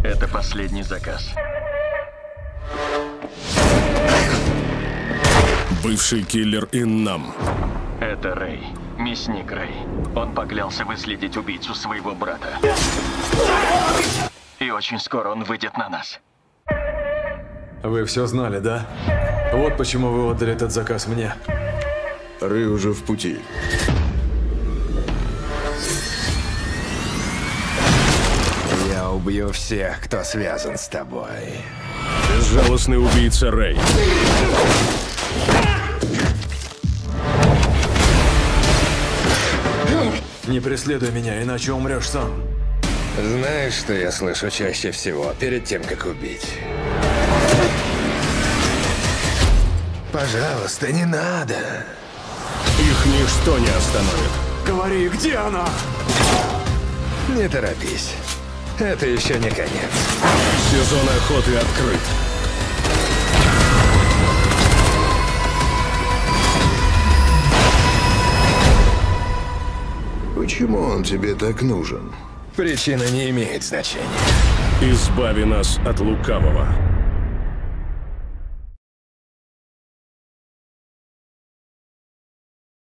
Это последний заказ. Бывший киллер Иннам. Это Рэй. Мясник Рэй. Он поклялся выследить убийцу своего брата. И очень скоро он выйдет на нас. Вы все знали, да? Вот почему вы отдали этот заказ мне. Рэй уже в пути. Я убью всех, кто связан с тобой. Безжалостный убийца Рэй. Не преследуй меня, иначе умрешь сам. Знаешь, что я слышу чаще всего перед тем, как убить? Пожалуйста, не надо. Их ничто не остановит. Говори, где она? Не торопись. Это еще не конец. Сезон охоты открыт. Почему он тебе так нужен? Причина не имеет значения. Избави нас от лукавого.